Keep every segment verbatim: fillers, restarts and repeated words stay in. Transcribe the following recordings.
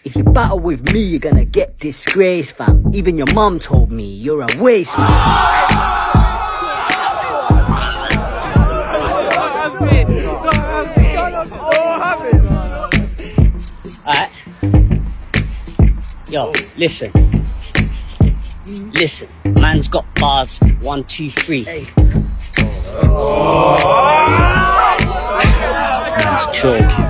If you battle with me, you're gonna get disgraced, fam. Even your mum told me you're a waste, man. Alright. Yo, listen. Listen. Man's got bars. One, two, three. Oh. Man's joking.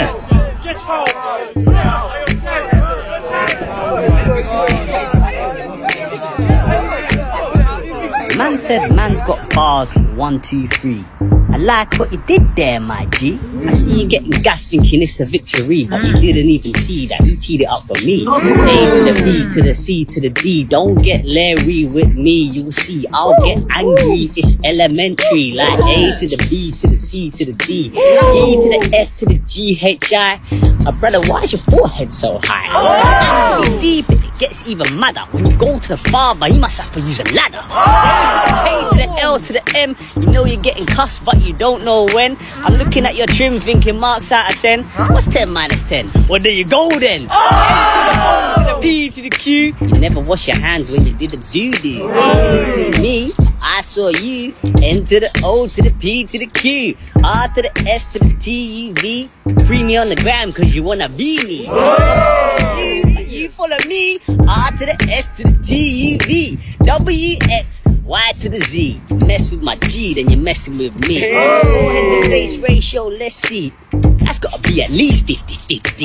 Man said man's got bars, one, two, three. I like what you did there, my G. I see you getting gas thinking it's a victory, but you didn't even see that you teed it up for me. A to the B to the C to the D. Don't get Larry with me, you'll see I'll get angry. It's elementary, like A to the B to the C to the D, E to the F to the G H I. Uh, brother, why is your forehead so high? Actually deep, and it gets even madder. When you go to the barber, you must have to use a ladder. A to the L to the M, you know you're getting cussed, but you don't know when. I'm looking at your trim thinking marks out of ten. What's ten minus ten? Well, there you go then. Oh! To the P to the Q. You never wash your hands when you did the doo-doo. You didn't see me, I saw you. N to the O to the P to the Q. R to the S to the T U V. Free me on the gram cause you wanna be me. You, you follow me. R to the S to the T U V. W X Y to the Z. You mess with my G, then you're messing with me. Forehead to face ratio, let's see. That's gotta be at least fifty fifty.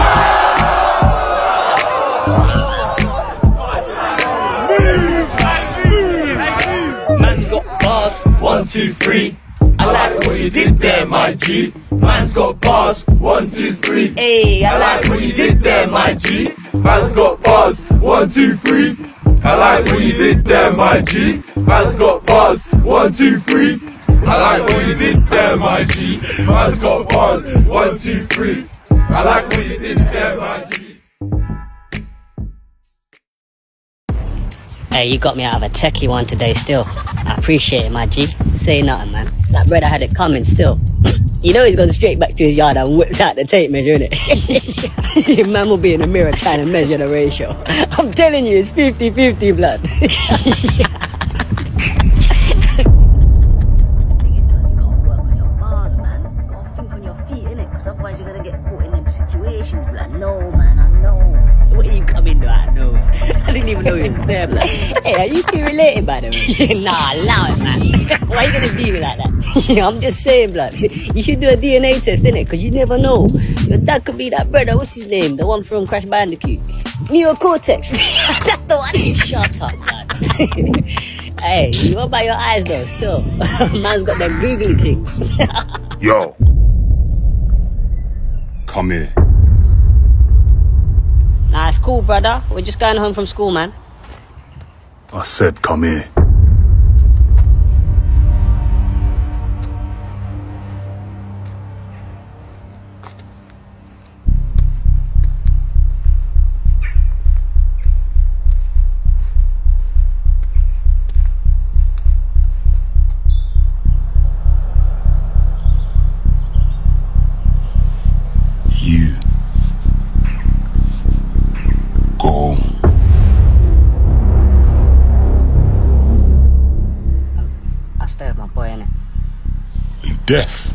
Man's got bars, one, two, three. I like what you did there, my G. Man's got bars, one, two, three. Hey, I like what you did there, my G. Man's got bars, one, two, three. I like what you did there, my G. Man's got bars, one, two, three. I like what you did there, my G. Man's got bars, one, two, three. I like what you did there, my G. Hey, you got me out of a techie one today still. I appreciate it, my G. Say nothing, man. That brother had it coming still. You know he's gone straight back to his yard and whipped out the tape measure, innit? Man will be in the mirror trying to measure the ratio. I'm telling you, it's fifty fifty, blood. No, man, I know. What are you coming to? I know. I didn't even know you were there, blood. Hey, are you two related, by the way? Nah, allow it, man. Why are you gonna do me like that? Yeah, I'm just saying, blood. You should do a D N A test, innit? Because you never know. Your dad could be that brother, what's his name? The one from Crash Bandicoot. Neocortex. That's the one. Shut up, blood. Hey, what about your eyes, though, still? Man's got them googly things. Yo. Come here. Nah, it's cool, brother. We're just going home from school, man. I said come here. You. Go. I'll stay with my boy, innit? You deaf?